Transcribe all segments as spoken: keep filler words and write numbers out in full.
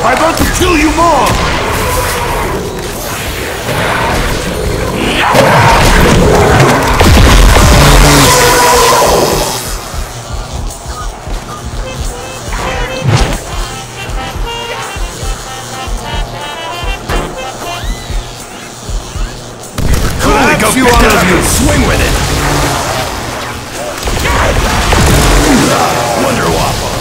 I want to kill you more! Go you all of you, swing with it! Wonder Waffle!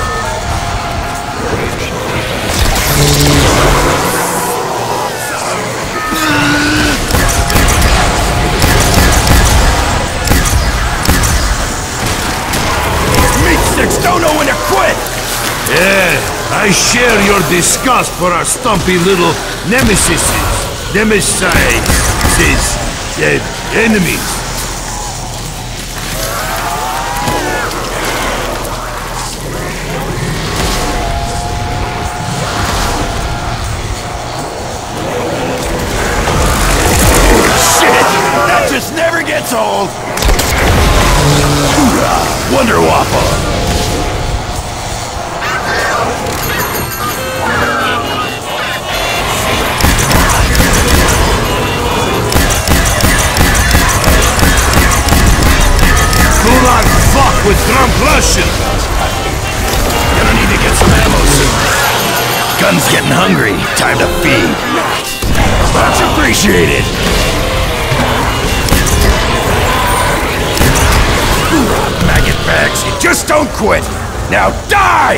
Meat sticks don't know when to quit! Yeah, I share your disgust for our stumpy little nemesis. Nemesis. Uh, enemies. Shit! That just never gets old! Wonder Waffle! With Trump Russian. Gonna need to get some ammo soon. Gun's getting hungry. Time to feed. Much appreciated. Maggot bags, you just don't quit. Now die!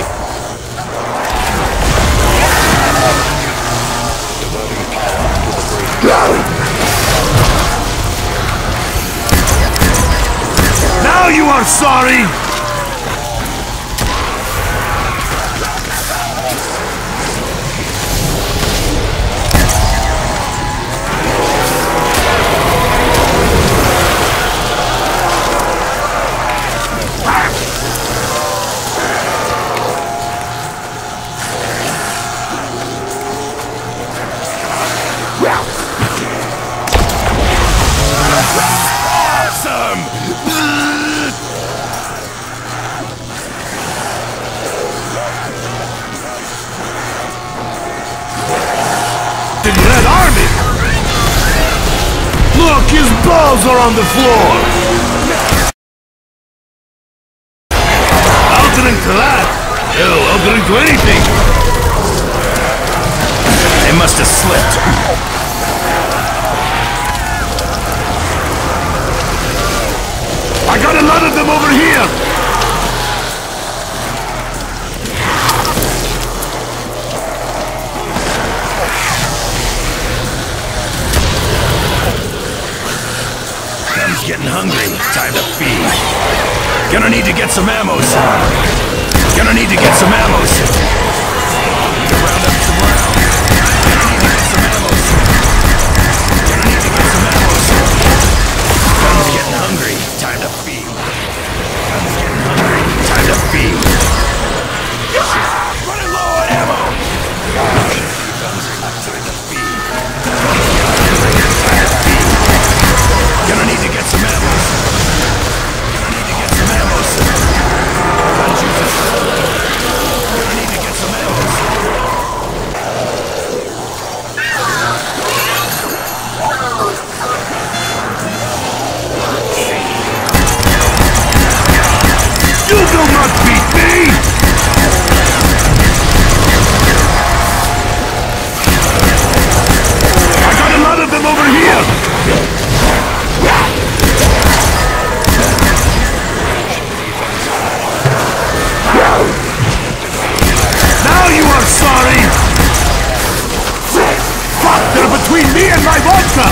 Now you are sorry! Look, his balls are on the floor! I'll drink to that! Hell, I'll drink to anything! They must have slipped. I got a lot of them over here! Getting hungry. Time to feed. Gonna need to get some ammo soon. Gonna need to get some ammo soon. Need to round up some rounds. Gonna need to get some ammo soon. Gonna need to get some ammo soon. Gun's getting hungry. Time to feed. Gun's getting hungry. Time to feed. Running low on ammo. Gun's time to feed. Gun's getting hungry. Time to feed. Gonna need to get some ammo. Gonna need to get some ammo. Gun juices. Gonna need to get some ammo. You will not beat me! I got a lot of them over here! Now you are sorry! Fuck, they're between me and my vodka!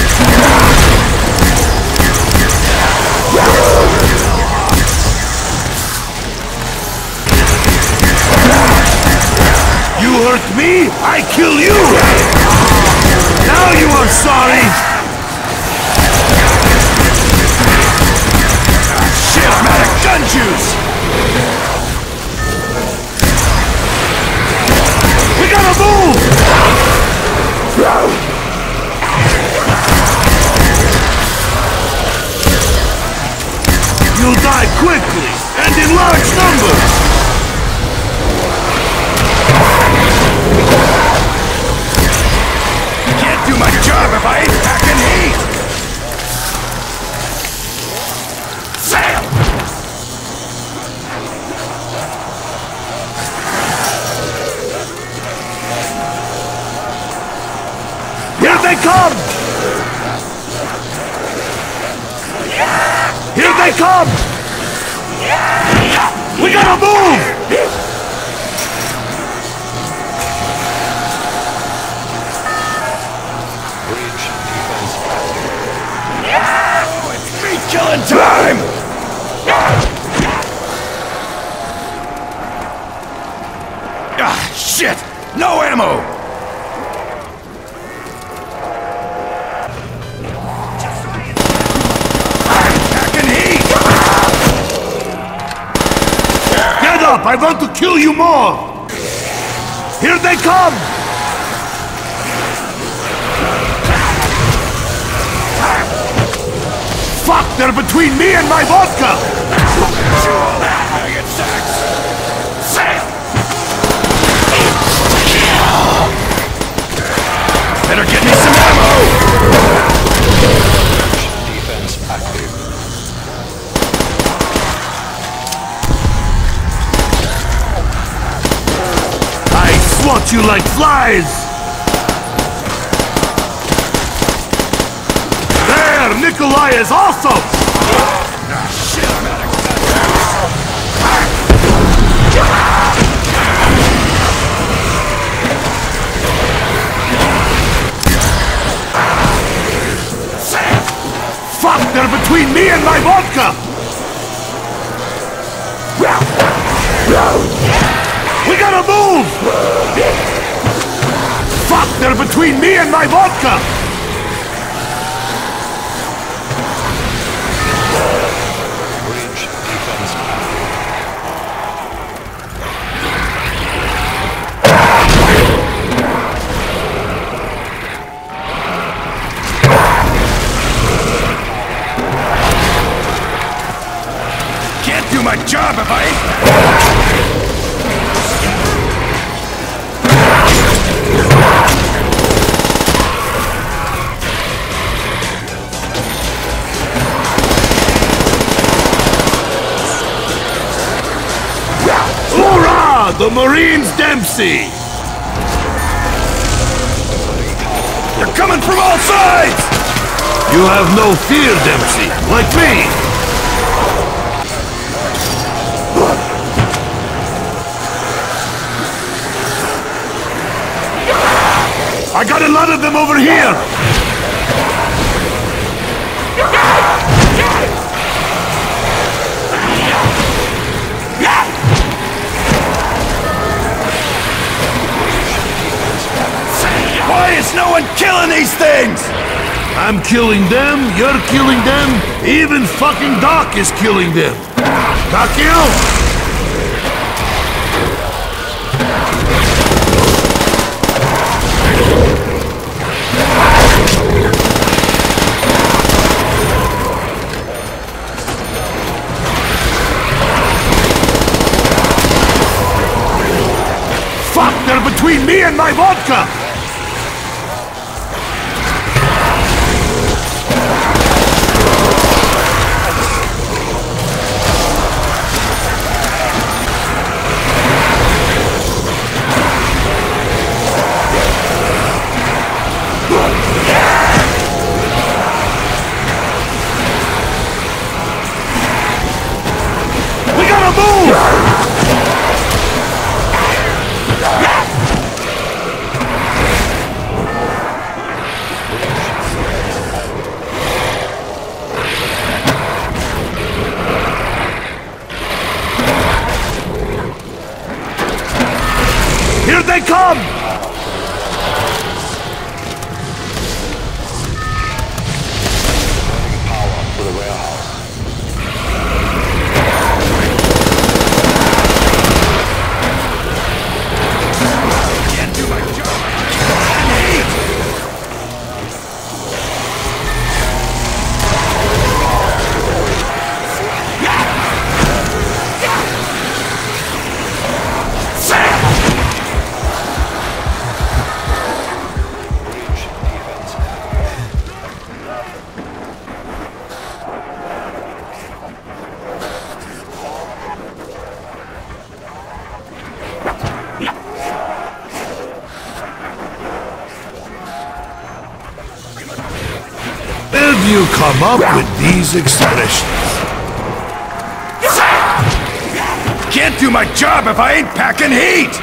You hurt me, I kill you! Now you are sorry! Shit, I'm out of gun juice! We gotta move! You'll die quickly, and in large numbers! they come! We gotta move! Oh, it's meat killing time! Ah, shit! No ammo! Packing heat! Get up! I want to kill you more! Here they come! Fuck! They're between me and my vodka! Maggot sacks! Better get me some ammo! Defense active. I swat you like flies! There! Nikolai is also! Ah, shit, I'm out of Fuck! They're between me and my vodka! We gotta move! Fuck! They're between me and my vodka! Bridge defense active. Can't do my job if I ain't... Hoorah! The Marines Dempsey! They're coming from all sides! You have no fear, Dempsey, like me! I got a lot of them over here! Why is no one killing these things? I'm killing them, you're killing them, even fucking Doc is killing them. Doc you? Fuck, they're between me and my vodka! We gotta move! Here they come! Power to the warehouse. Can't do my job. Where do you come up with these expressions? can't do my job if I ain't packing heat!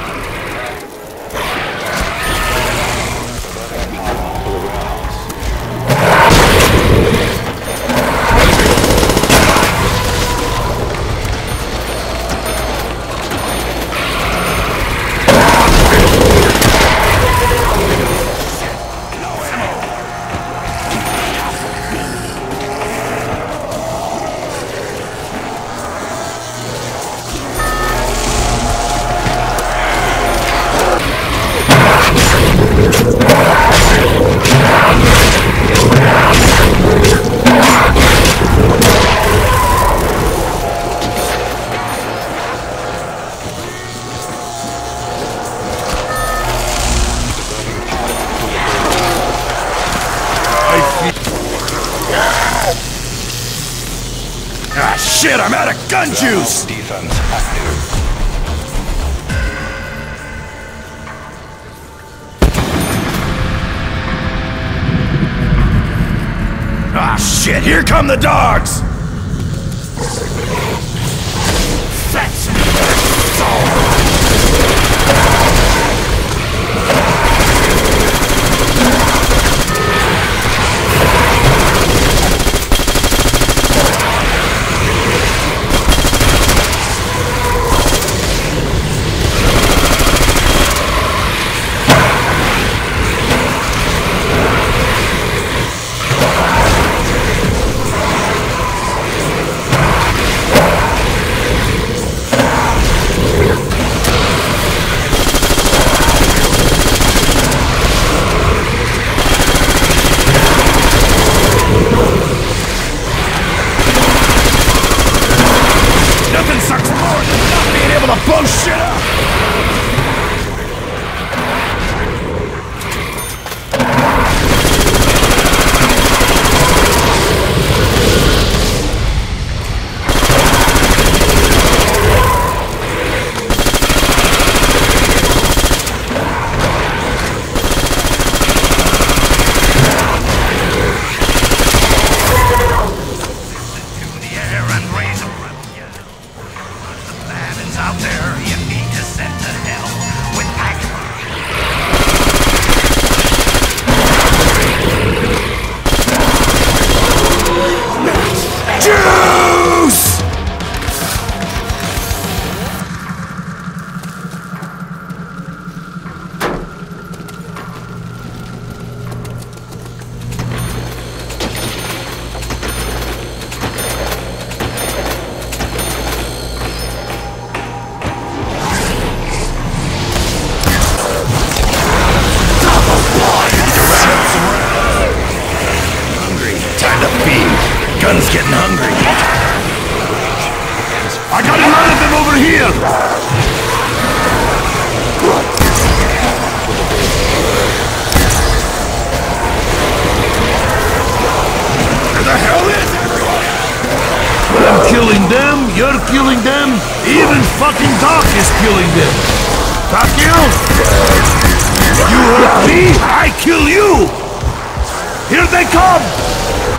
Ah, shit, I'm out of gun juice! Defense active. Ah, shit, here come the dogs! That's nothing sucks more than not being able to blow shit up! Out there, you need to send to hell with catwalk. Juice! Gun's getting hungry. I got a lot of them over here! Where the hell is everyone? I'm killing them, you're killing them, even fucking Doc is killing them. Takio? You hurt me, I kill you! Here they come!